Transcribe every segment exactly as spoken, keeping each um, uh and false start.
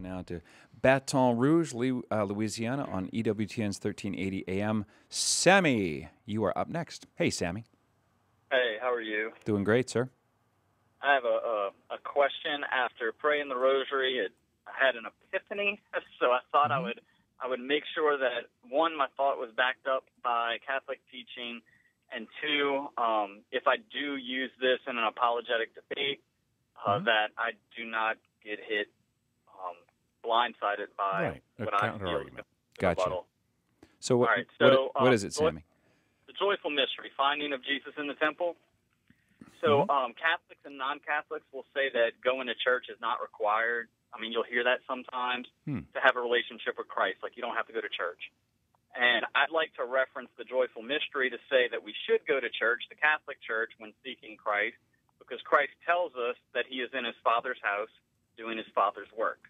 now to Baton Rouge, uh, Louisiana on E W T N's thirteen eighty A M. Sammy, you are up next. Hey, Sammy. Hey, how are you? Doing great, sir. I have a, a, a question. After praying the rosary, it, I had an epiphany, so I thought mm-hmm. I would I would make sure that, one, my thought was backed up by Catholic teaching, and two, um, if I do use this in an apologetic debate, uh, mm-hmm. that I do not get hit um, blindsided by right. what a I counter feel argument. is Gotcha. rebuttal. So what, right, so, what, what um, is it, Sammy? The joyful mystery, finding of Jesus in the temple. So mm-hmm. um, Catholics and non-Catholics will say that going to church is not required. I mean, you'll hear that sometimes, hmm. to have a relationship with Christ. Like, you don't have to go to church. And I'd like to reference the joyful mystery to say that we should go to church, the Catholic Church, when seeking Christ, because Christ tells us that he is in his Father's house doing his Father's work.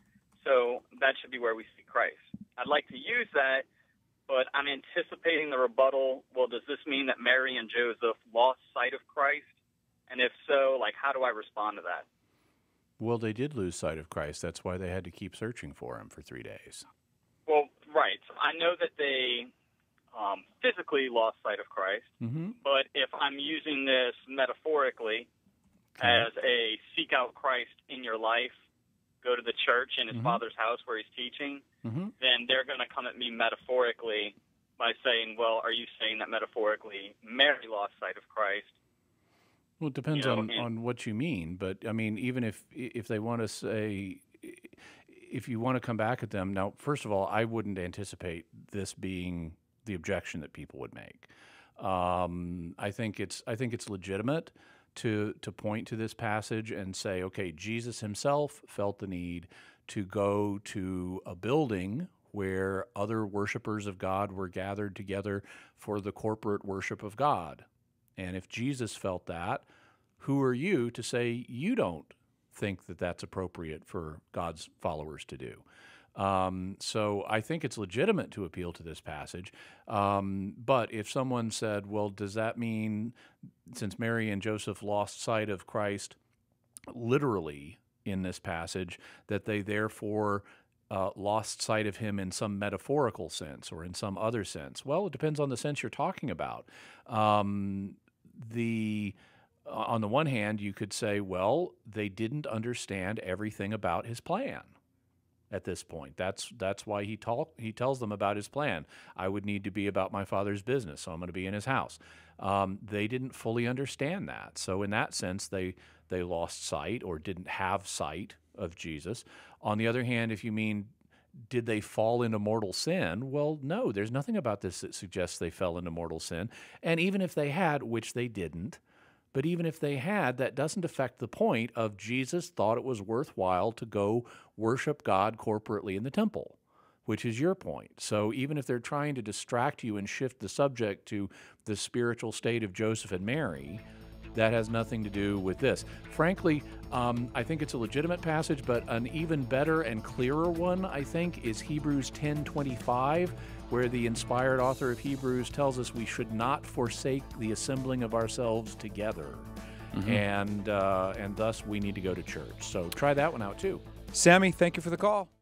So that should be where we see Christ. I'd like to use that, but I'm anticipating the rebuttal. Well, does this mean that Mary and Joseph lost sight of Christ? And if so, like, how do I respond to that? Well, they did lose sight of Christ. That's why they had to keep searching for him for three days. Well, right. So I know that they um, physically lost sight of Christ, mm-hmm. but if I'm using this metaphorically okay. as a seek out Christ in your life, go to the church in his mm-hmm. Father's house where he's teaching, mm-hmm. then they're going to come at me metaphorically by saying, well, are you saying that metaphorically Mary lost sight of Christ? Well, it depends you know, on, and, on what you mean. But, I mean, even if if they want to say, if you want to come back at them, now, first of all, I wouldn't anticipate this being the objection that people would make. Um, I think it's I think it's legitimate to to point to this passage and say, okay, Jesus himself felt the need to go to a building where other worshipers of God were gathered together for the corporate worship of God. And if Jesus felt that, who are you to say you don't think that that's appropriate for God's followers to do? Um, so I think it's legitimate to appeal to this passage. Um, but if someone said, well, does that mean, since Mary and Joseph lost sight of Christ literally in this passage, that they therefore uh, lost sight of him in some metaphorical sense or in some other sense? Well, it depends on the sense you're talking about. Um, the on the one hand, you could say, well, they didn't understand everything about his plan at this point. That's that's why he talk, he tells them about his plan. I would need to be about my Father's business, so I'm going to be in his house. Um, they didn't fully understand that. So in that sense, they they lost sight or didn't have sight of Jesus. On the other hand, if you mean, did they fall into mortal sin? Well, no, there's nothing about this that suggests they fell into mortal sin. And even if they had, which they didn't, but even if they had, that doesn't affect the point of Jesus thought it was worthwhile to go worship God corporately in the temple, which is your point. So even if they're trying to distract you and shift the subject to the spiritual state of Joseph and Mary, that has nothing to do with this. Frankly, um, I think it's a legitimate passage, but an even better and clearer one, I think, is Hebrews ten twenty-five, where the inspired author of Hebrews tells us we should not forsake the assembling of ourselves together, mm-hmm. and uh, and thus we need to go to church. So try that one out too. Sammy, thank you for the call.